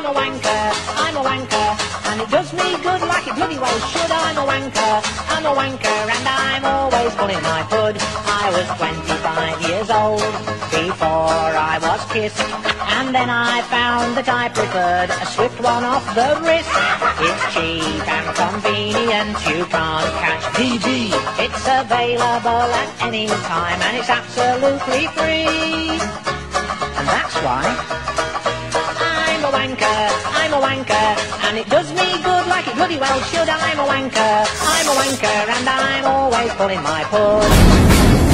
I'm a wanker, I'm a wanker, and it does me good like it bloody well should. I'm a wanker, and I'm always pulling my pud. I was 25 years old before I was kissed, and then I found that I preferred a swift one off the wrist. It's cheap and convenient, you can't catch PG. It's available at any time and it's absolutely free. And that's why I'm a wanker, and it does me good like it bloody well should. I'm a wanker, and I'm always pulling my pud.